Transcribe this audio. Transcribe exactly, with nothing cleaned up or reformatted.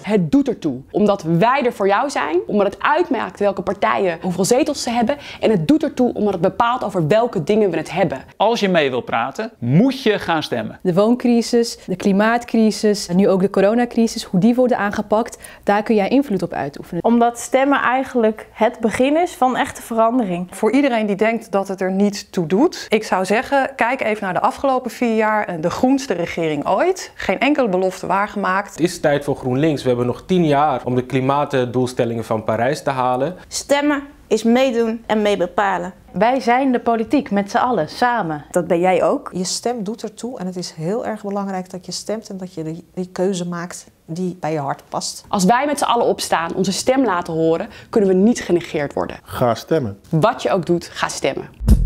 Het doet ertoe. Omdat wij er voor jou zijn, omdat het uitmaakt welke partijen hoeveel zetels ze hebben. En het doet ertoe omdat het bepaalt over welke dingen we het hebben. Als je mee wil praten, moet je gaan stemmen. De wooncrisis, de klimaatcrisis en nu ook de coronacrisis, hoe die worden aangepakt, daar kun jij invloed op uitoefenen. Omdat stemmen eigenlijk het begin is van echte verandering. Voor iedereen die denkt dat het er niet toe doet, ik zou zeggen, kijk even naar de afgelopen vier jaar. De groenste regering ooit. Geen enkele belofte waargemaakt. Het is tijd voor GroenLinks. We hebben nog tien jaar om de klimaatdoelstellingen van Parijs te halen. Stemmen is meedoen en meebepalen. Wij zijn de politiek, met z'n allen, samen. Dat ben jij ook. Je stem doet ertoe en het is heel erg belangrijk dat je stemt en dat je die, die keuze maakt die bij je hart past. Als wij met z'n allen opstaan, onze stem laten horen, kunnen we niet genegeerd worden. Ga stemmen. Wat je ook doet, ga stemmen.